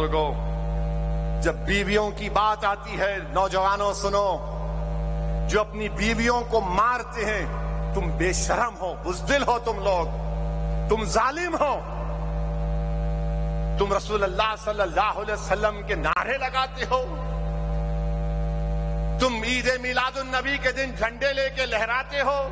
بزرگوں، جب بیویوں کی بات آتی ہے، نوجوانوں سنو، جو اپنی بیویوں کو مارتے ہیں، تم بے شرم ہو، بزدل ہو، تم لوگ، تم ظالم ہو، تم رسول اللہ صلی اللہ علیہ وسلم کے نعرے لگاتے ہو، تم عید میلاد النبی کے دن جھنڈے لے کے لہراتے ہو،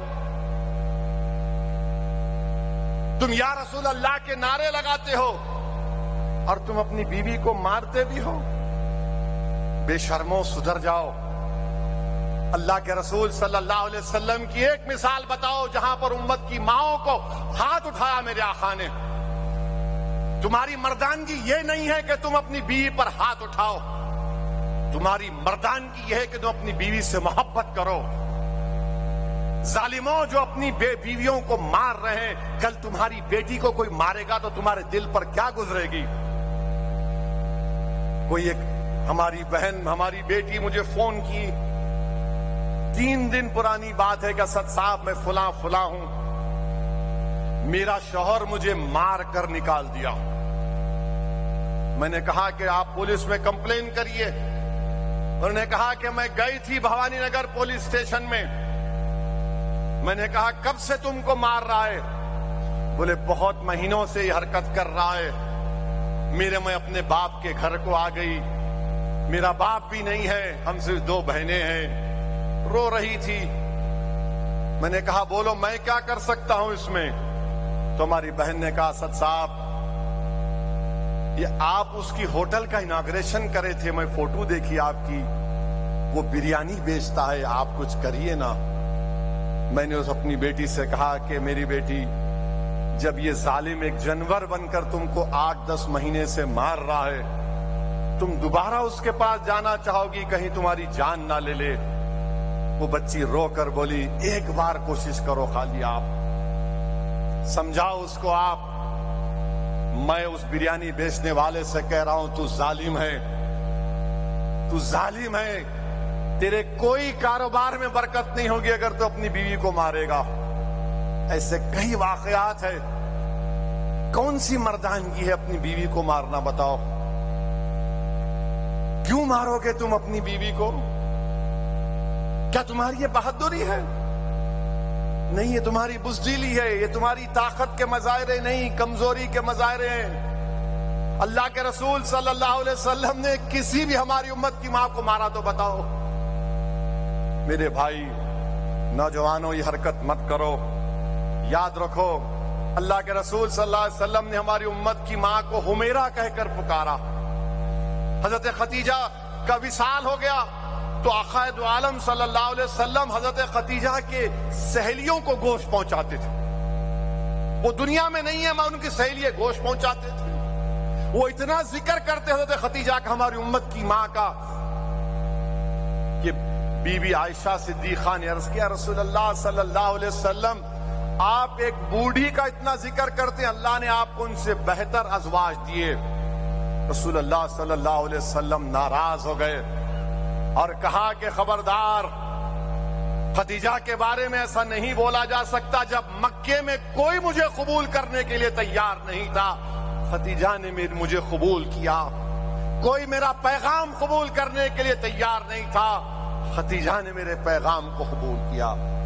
تم یا رسول اللہ کے نعرے لگاتے ہو، اور تم اپنی بیوی کو مارتے بھی ہو۔ بے شرمو، سدھر جاؤ۔ اللہ کے رسول صلی اللہ علیہ وسلم کی ایک مثال بتاؤ جہاں پر امت کی ماؤں کو ہاتھ اٹھایا میرے آقا نے۔ تمہاری مردانگی یہ نہیں ہے کہ تم اپنی بیوی پر ہاتھ اٹھاؤ، تمہاری مردانگی یہ ہے کہ تم اپنی بیوی سے محبت کرو۔ ظالموں جو اپنی بیویوں کو مار رہے ہیں، کل تمہاری بیٹی کو کوئی مارے گا تو تمہارے دل پر کیا گزرے گی؟ کوئی ایک ہماری بہن، ہماری بیٹی مجھے فون کی، 3 دن پرانی بات ہے کہ اسد صاحب میں فلاں فلاں ہوں، میرا شوہر مجھے مار کر نکال دیا۔ میں نے کہا کہ آپ پولیس میں کمپلین کریے۔ انہوں نے کہا کہ میں گئی تھی بھوانی نگر پولیس اسٹیشن میں۔ میں نے کہا کب سے تم کو مار رہا ہے؟ بولے بہت مہینوں سے یہ حرکت کر رہا ہے۔ میں اپنے باپ کے گھر کو آ گئی، میرا باپ بھی نہیں ہے، ہم صرف 2 بہنیں ہیں۔ رو رہی تھی۔ میں نے کہا بولو میں کیا کر سکتا ہوں اس میں؟ تو ہماری بہن نے کہا اسد صاحب یہ آپ اس کی ہوٹل کا اناگریشن کرے تھے، میں فوٹو دیکھی آپ کی، وہ بریانی بیچتا ہے، آپ کچھ کریے نا۔ میں نے اس اپنی بیٹی سے کہا کہ میری بیٹی، جب یہ ظالم ایک جانور بن کر تم کو 8-10 مہینے سے مار رہا ہے، تم دوبارہ اس کے پاس جانا چاہو گی کہیں تمہاری جان نہ لے لے؟ وہ بچی رو کر بولی ایک بار کوشش کرو خالی، آپ سمجھاؤ اس کو۔ آپ، میں اس بریانی بیچنے والے سے کہہ رہا ہوں تو ظالم ہے، تو ظالم ہے، تیرے کوئی کاروبار میں برکت نہیں ہوگی اگر تو اپنی بیوی کو مارے گا۔ ایسے کئی واقعات ہیں۔ کون سی مردانگی ہے اپنی بیوی کو مارنا؟ بتاؤ کیوں مارو گے تم اپنی بیوی کو؟ کیا تمہاری یہ بہادری ہے؟ نہیں، یہ تمہاری بزدلی ہے، یہ تمہاری طاقت کے مظاہرے نہیں، کمزوری کے مظاہرے ہیں۔ اللہ کے رسول صلی اللہ علیہ وسلم نے کسی بھی ہماری امت کی ماں کو مارا تو بتاؤ؟ میرے بھائی نوجوانوں، یہ حرکت مت کرو۔ یاد رکھو اللہ کے رسول صلی اللہ علیہ وسلم نے ہماری امت کی ماں کو حمیرہ کہہ کر پکارا۔ حضرت خدیجہ کا وصال ہو گیا تو آقا دو عالم صلی اللہ علیہ وسلم حضرت خدیجہ کے سہیلیوں کو گوشت پہنچاتے تھے۔ وہ دنیا میں نہیں ہے، میں ان کی سہیلیے گوشت پہنچاتے تھے۔ وہ اتنا ذکر کرتے حضرت خدیجہ کا، ہماری امت کی ماں کا، کہ بی بی عائشہ صدیقہ نے عرض کیا رسول اللہ صلی اللہ علیہ وسلم، آپ ایک بوڑھی کا اتنا ذکر کرتے ہیں، اللہ نے آپ کو ان سے بہتر ازواج دیے۔ رسول اللہ صلی اللہ علیہ وسلم ناراض ہو گئے اور کہا کہ خبردار، خدیجہ کے بارے میں ایسا نہیں بولا جا سکتا۔ جب مکے میں کوئی مجھے قبول کرنے کے لیے تیار نہیں تھا، خدیجہ نے مجھے قبول کیا۔ کوئی میرا پیغام قبول کرنے کے لیے تیار نہیں تھا، خدیجہ نے میرے پیغام کو قبول کیا۔